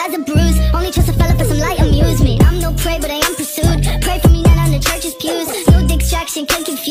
as a bruise. Only trust a fella for some light amusement. I'm no prey, but I am pursued. Pray for me, not on the church's pews. No distraction, can confuse.